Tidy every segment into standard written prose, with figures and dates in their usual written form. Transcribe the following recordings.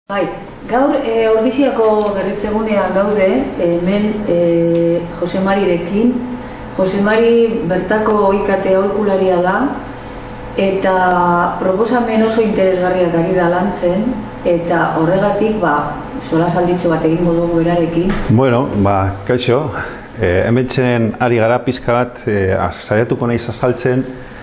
Bai, gaur Ordiziako berritzegunean gaude, hemen Jose Marirekin. Jose Mari bertako IKT aholkularia da, eta proposamen oso interesgarriak ari da lantzen, eta horregatik, sola salditxo bat egingo dugu berarekin. Bueno, kaixo, hemen ari gara pizka bat, saiatuko naiz azaltzen,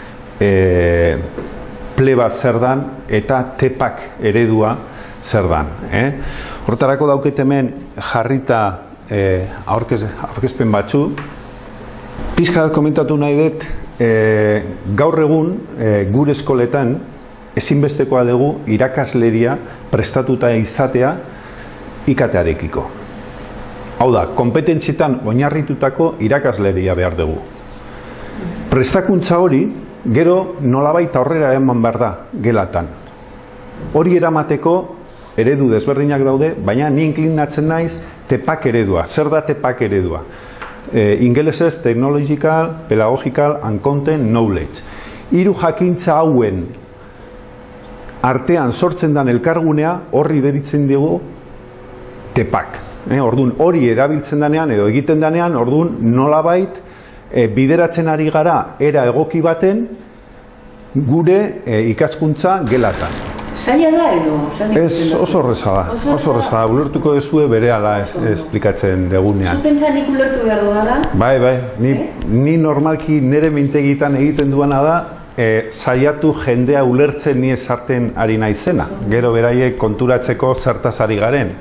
ple bat zer dan eta tepak eredua zer dan. Hortarako dauket hemen jarrita aurkezpen batzu. Pizka bat komentatu nahi dut, gaur egun gure eskoletan ezinbestekoa dugu irakasleria prestatuta izatea IKT-arekiko. Hau da, konpetentzietan oinarritutako irakasleria behar dugu. Prestakuntza hori, gero nolabait aurrera eman behar da gelatan. Hori eramateko eredu desberdinak daude, baina ni inklinatzen naiz tepak eredua. Zer da tepak eredua? Ingelesez Technological, Pedagogical and Content Knowledge. Hiru jakintza hauen artean sortzen den elkargunea horri deritzen dugu tepak. Orduan hori erabiltzen denean edo egiten denean, orduan nolabait bideratzen ari gara era egoki baten gure ikaskuntza gelatan. Zaila da edo? Ez, oso horreza da. Oso horreza da. Ulertuko dezue berehala esplikatzen degunean. Zu nik ulertu behar duda da? Bai. Ni normalki nire mintegitan egiten duana da saiatu jendea ulertzen ni esarten ari naizena. Gero beraiek konturatzeko zertaz ari garen.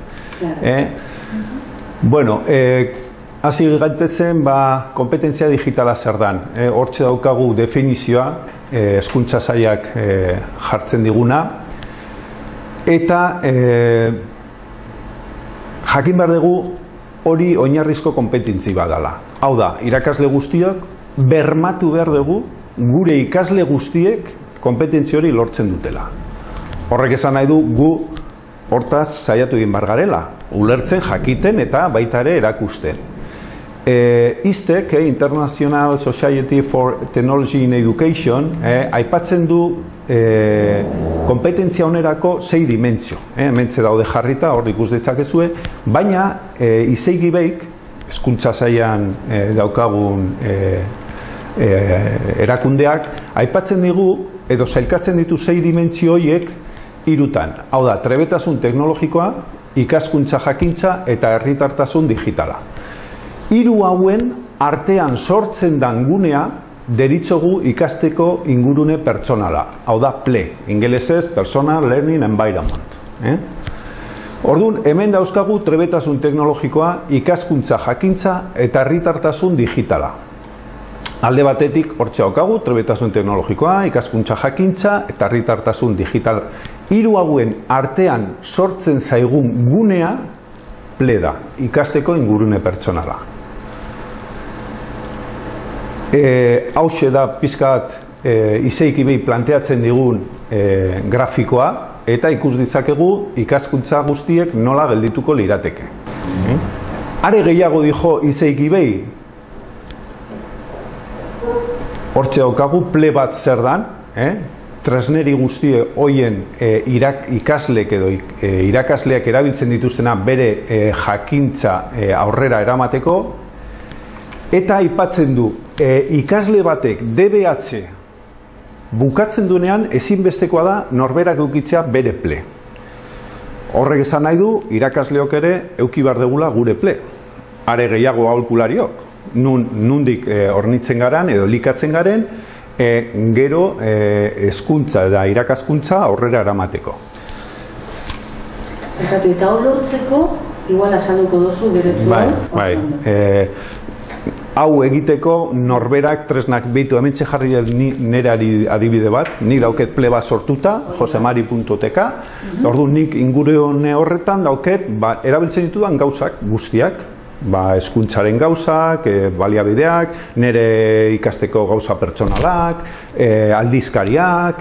Bueno, hasi gaitezen kompetentzia digitala zer dan. Hortxe daukagu definizioa, hezkuntza sailak jartzen diguna. Eta jakin behar dugu hori oinarrizko konpetentzi badala. Hau da, irakasle guztiok bermatu behar dugu gure ikasle guztiek konpetentzi hori lortzen dutela. Horrek esan nahi du gu hortaz saiatu egin behar garela, ulertzen, jakiten eta baita ere erakusten. ISTEC, International Society for Technology in Education, aipatzen du kompetentzia onerako 6 dimentsio. Hementxe daude jarrita, hor ikus ditzakezue, baina ICEIG beik, hezkuntza sailan daukagun erakundeak, aipatzen digu edo sailkatzen ditu 6 dimentsio horiek hirutan. Hau da, trebetasun teknologikoa, ikaskuntza jakintza eta herritartasun digitala. Hiru hauen artean sortzen dan gunea deritzogu ikasteko ingurune pertsonala. Hau da, PLE, ingelesez Personal Learning Environment. Orduan, hemen dauzkagu trebetasun teknologikoa, ikaskuntza jakintza eta herritartasun digitala. Alde batetik, hortxe daukagu, trebetasun teknologikoa, ikaskuntza jakintza eta herritartasun digitala. Hiru hauen artean sortzen zaigun gunea PLE da, ikasteko ingurune pertsonala. Hauxe da pizkat ICEIG planteatzen digun grafikoa eta ikus ditzakegu ikaskuntza guztiek nola geldituko lirateke. Are gehiago dijo ICEIG hortxe daukagu ple bat zer dan, tresneri guztie hoien ikasleek edo irakasleak erabiltzen dituztena bere jakintza aurrera eramateko, eta aipatzen du ikasle batek DBH bukatzen duenean ezinbestekoa da norberak eukitzea bere ple. Horrek esan nahi du irakasleok ere euki behar degula gure ple. Are gehiago aholkulariok, nundik hornitzen garen edo likatzen garen, gero hezkuntza eta irakaskuntza aurrera eramateko. Eta hor lortzeko, igual azalduko dozu beretzua. Bai. Hau egiteko norberak tresnak behitu, hemen jarri nire adibide bat, nik dauket ple bat sortuta, josemari.tk, orduan nik ingurune horretan dauket erabiltzen ditudan gauzak guztiak, hezkuntzaren gauzak, baliabideak, nire ikasteko gauza pertsonalak, aldizkariak,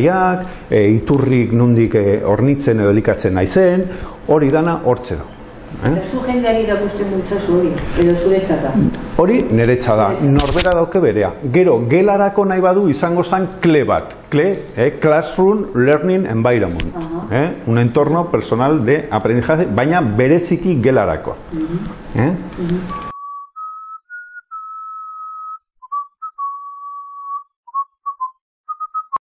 egunkariak, iturrik nondik hornitzen edo elikatzen naizen, hori dana hortze dago. Eta zu jendeari irakusten dutxasu hori, edo zuretzat da? Hori niretzat da, norbera dauke berea. Gero, gelarako nahi badu izango zen kle bat. Classroom Learning Environment. Un entorno personal de aprendizaje, baina bereziki gelarako.